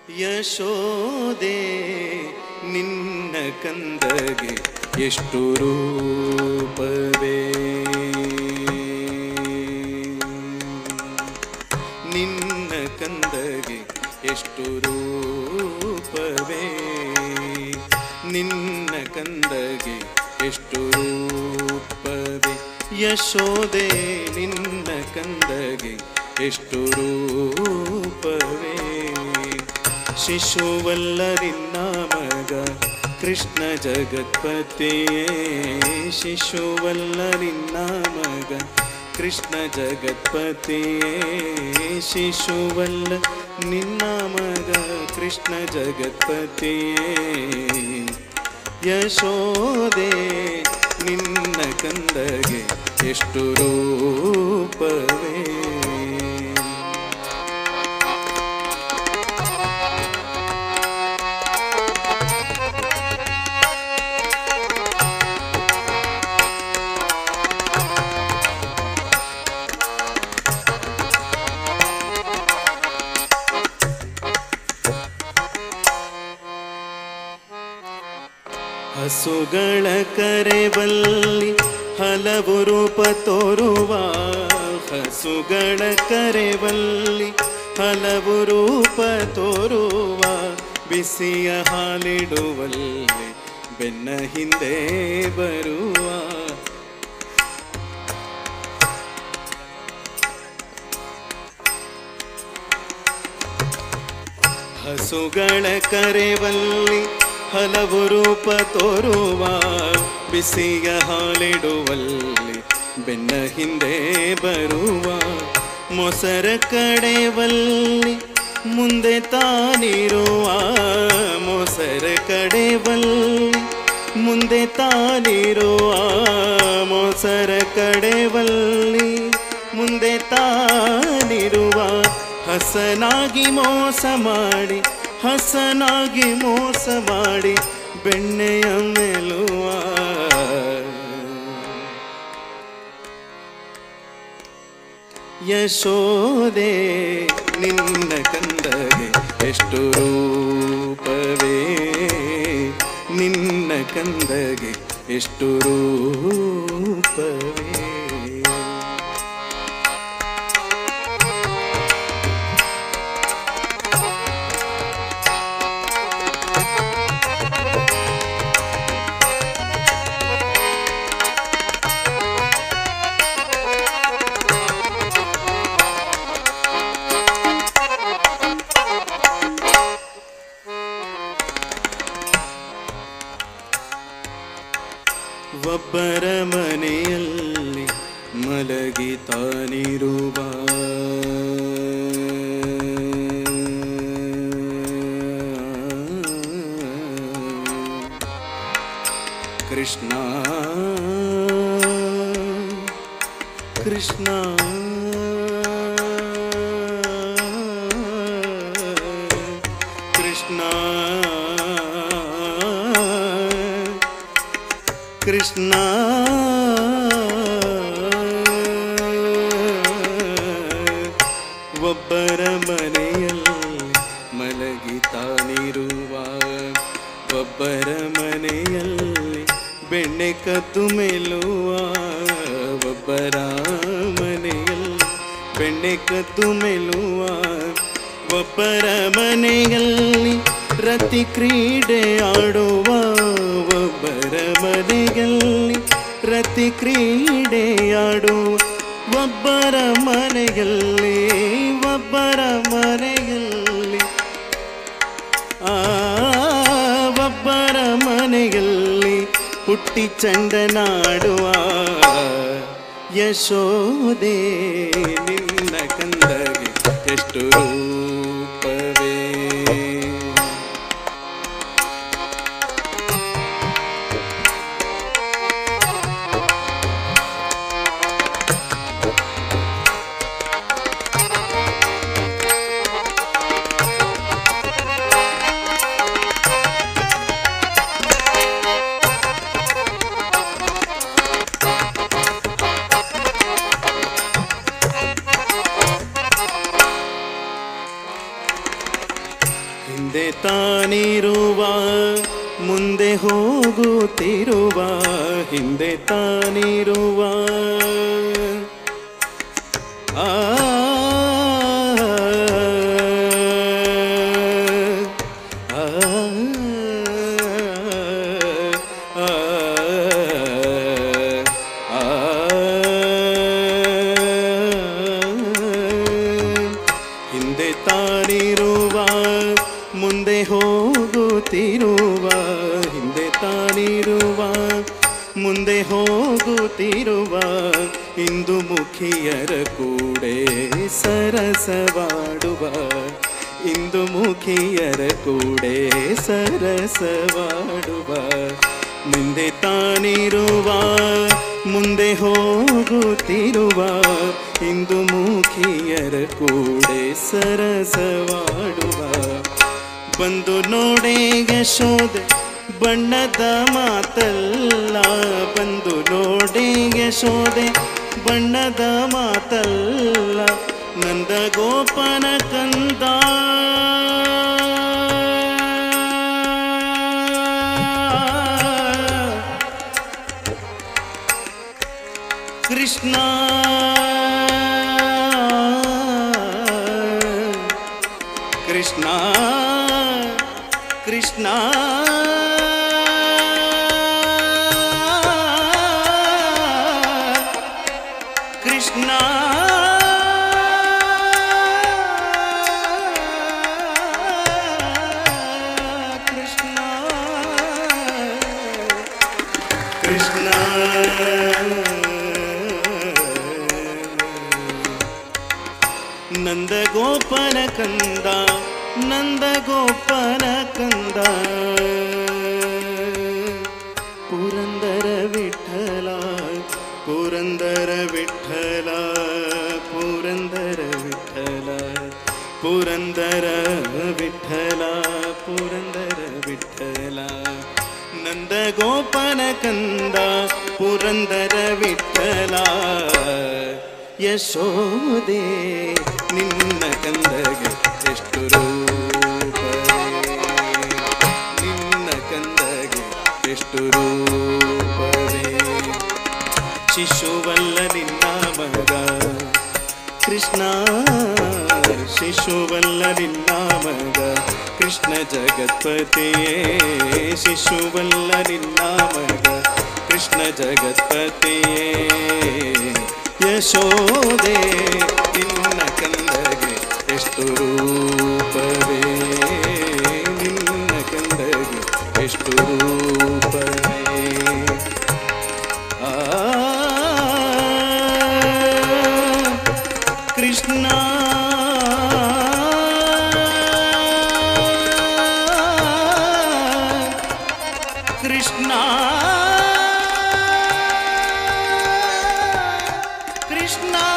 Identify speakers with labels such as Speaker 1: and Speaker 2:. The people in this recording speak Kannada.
Speaker 1: ಯಶೋದೆ ನಿನ್ನ ಕಂದಗೆ ಎಷ್ಟು ರೂಪವೇ, ನಿನ್ನ ಕಂದಗೆ ಎಷ್ಟು ರೂಪವೇ, ನಿನ್ನ ಕಂದಗೆ ಎಷ್ಟು ರೂಪವೇ. ಯಶೋದೆ ನಿನ್ನ ಕಂದಗೆ ಎಷ್ಟು ರೂಪವೇ. ಶಿಶುವಲ್ಲರಿನ್ನ ಮಗ ಕೃಷ್ಣ ಜಗತ್ಪತಿಯೇ, ಶಿಶುವಲ್ಲರಿನ್ನ ಮಗ ಕೃಷ್ಣ ಜಗತ್ಪತಿಯೇ, ಶಿಶುವಲ್ಲ ನಿನ್ನ ಮಗ ಕೃಷ್ಣ ಜಗತ್ಪತಿಯೇ. ಯಶೋದೆ ನಿನ್ನ ಕಂದಗೆ ಎಷ್ಟು ರೂಪವೇ. ಹಸುಗಳ ಕರೆವಲ್ಲಿ ಹಲವು ರೂಪ ತೋರುವ, ಹಸುಗಳ ಕರೆವಲ್ಲಿ ಹಲವು ರೂಪ ತೋರುವ, ಬಿಸಿಯ ಹಾಲಿಡುವಲ್ಲಿ ಬೆನ್ನ ಹಿಂದೆ ಬರುವ. ಹಸುಗಳ ಕರೆವಲ್ಲಿ ಹಲವು ರೂಪ ತೋರುವ, ಬಿಸಿಯ ಹಾಲಿಡುವಲ್ಲಿ ಬೆನ್ನ ಹಿಂದೆ ಬರುವ. ಮೊಸರ ಕಡೆವಲ್ಲಿ ಮುಂದೆ ತಾನಿರುವ, ಮೊಸರ ಕಡೆವಲ್ಲಿ ಮುಂದೆ ತಾನಿರುವ, ಮೊಸರ ಕಡೆವಲ್ಲಿ ಮುಂದೆ ತಾನಿರುವ. ಹಸನಾಗಿ ಮೋಸ ಮಾಡಿ, ಹಸನಾಗಿ ಮೋಸ ಮಾಡಿ ಬೆಣ್ಣೆಯ ಮೇಲುವ. ಯಶೋದೆ ನಿನ್ನ ಕಂದಗೆ ಎಷ್ಟು ರೂಪವೇ, ನಿನ್ನ ಕಂದಗೆ ಎಷ್ಟು ರೂಪವೇ. ಒಬ್ಬರ ಮನೆಯಲ್ಲಿ ಮಲಗಿ ತಾನಿರುವ, ಕೃಷ್ಣ ಕೃಷ್ಣ ಕೃಷ್ಣ ಕೃಷ್ಣ ಒಬ್ಬರ ಮನೆಯಲ್ಲಿ ಮಲಗಿ ತಾನಿರುವ, ಒಬ್ಬರ ಮನೆಯಲ್ಲಿ ಬೆಣ್ಣೆ ಕದ್ದು ಮೇಲುವ, ಒಬ್ಬರ ಮನೆಯಲ್ಲಿ ಬೆಣ್ಣೆ ಕದ್ದು ಮೇಲುವ. ಒಬ್ಬರ ಮನೆಯಲ್ಲಿ ರತಿ ಕ್ರೀಡೆ ಆಡುವ, ಒಬ್ಬರ ಮನೆಯಲ್ಲಿ ರತಿ ಕ್ರೀಡೆ ಆಡುವ. ಒಬ್ಬರ ಮನೆಯಲ್ಲಿ, ಒಬ್ಬರ ಮನೆಯಲ್ಲಿ ಒಬ್ಬರ ಮನೆಯಲ್ಲಿ ಹುಟ್ಟಿ ಚಂಡನಾಡುವ. ಯಶೋದೆ ನಿನ್ನ ಕಂದಗೆ ಎಷ್ಟು ರೂಪವೇ. ಹಿಂದೆ ತಾನಿರುವ ಮುಂದೆ ಹೋಗುತ್ತಿರುವ ಹಿಂದೆ ತಾನಿರುವ ಆ ಹಿಂದೆ ತಾನಿರುವ ಮುಂದೆ ಹೋಗುತ್ತಿರುವ ಹಿಂದೆ ತಾನಿರುವ ಮುಂದೆ ಹೋಗುತ್ತಿರುವ ಇಂದು ಮುಖಿಯರ ಕೂಡೆ ಸರಸವಾಡುವ ಇಂದು ಮುಖಿಯರ ಕೂಡೆ ಸರಸವಾಡುವ ಮುಂದೆ ತಾನಿರುವ ಮುಂದೆ ಹೋಗುತ್ತಿರುವ ಇಂದು ಮುಖಿಯರ ಕೂಡೆ ಸರಸವಾಡುವ ಬಂದು ನೋಡೆ ಯಶೋದೆ ಬಣ್ಣದ ಮಾತಲ್ಲ ಬಂದು ನೋಡೆ ಯಶೋದೆ ಬಣ್ಣದ ಮಾತಲ್ಲ ನಂದ ಗೋಪನ ಕಂದ ಕೃಷ್ಣ ಕೃಷ್ಣ ಕೃಷ್ಣ ಕೃಷ್ಣ ಕೃಷ್ಣ ಕೃಷ್ಣ ನಂದ ಗೋಪನ ಕಂದ ನಂದ ಗೋಪನ ಕಂದ ಪುರಂದರ ವಿಠಲ ಪುರಂದರ ವಿಠಲ ಪುರಂದರ ವಿಠಲ ಪುರಂದರ ವಿಠಲ ಪುರಂದರ ವಿಠಲ ನಂದ ಗೋಪನ ಕಂದ ಪುರಂದರ ವಿಠಲ ಯಶೋದೆ ನಿನ್ನ ಕಂದಗೆ ಎಷ್ಟು ರೂಪವೇ ನಿನ್ನ ಕಂದಗೆ ಎಷ್ಟು ರೂಪವೇ ಶಿಶುವಲ್ಲ ನಿನ್ನ ಮಗ ಕೃಷ್ಣ ಶಿಶುವಲ್ಲ ನಿನ್ನ ಮಗ ಕೃಷ್ಣ ಜಗತ್ಪತಿಯೇ ಶಿಶುವಲ್ಲ ನಿನ್ನ ಮಗ ಕೃಷ್ಣ ಜಗತ್ಪತಿಯೇ ಯಶೋದೆ ನಿನ್ನ ಕಂದಗೆ ಎಷ್ಟು ರೂಪವೇ ನಿನ್ನ ಕಂದಗೆ ಎಷ್ಟು ರೂಪವೇ ಕೃಷ್ಣ ಕೃಷ್ಣ ಕೃಷ್ಣ